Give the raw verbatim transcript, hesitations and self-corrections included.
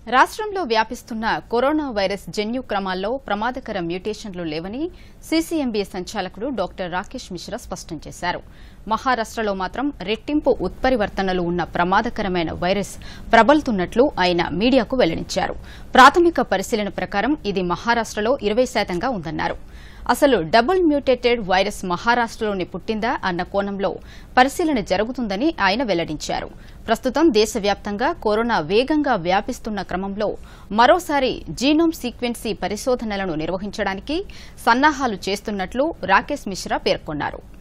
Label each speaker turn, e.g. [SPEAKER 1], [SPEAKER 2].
[SPEAKER 1] రాష్ట్రంలో వ్యాపిస్తున్న corona virus జన్యు క్రమాల్లో ప్రమాదకర మ్యూటేషన్లు లేవని సీసీఎంబీ సంచాలకుడు డాక్టర్ రాకేష్ మిశ్రా స్పష్టం చేశారు. మహారాష్ట్రలో మాత్రం రెట్టింపు ఉత్పరివర్తనలు ఉన్న ప్రమాదకరమైన వైరస్ ప్రబలుతున్నట్లు ఆయన మీడియాకు వెల్లడించారు. ప్రాథమిక పరిశీలన ప్రకారం ఇది మహారాష్ట్రలో ఇరవై శాతంగా ఉందన్నారు. అసలు డబుల్ మ్యూటేటెడ్ వైరస్ మహారాష్ట్రలోనే పుట్టిందా అన్న కోణంలో పరిశీలన జరుగుతుందని ఆయన వెల్లడించారు. ప్రస్తుతం దేశవ్యాప్తంగా కరోనా వేగంగా వ్యాపిస్తున్న క్రమంలో మరోసారి జీనోమ్ సీక్వెన్సీ పరిశోధనలను నిర్వహించడానికి సన్నాహాలు చేస్తున్నట్లు రాకేష్ మిశ్రా పేర్కొన్నారు.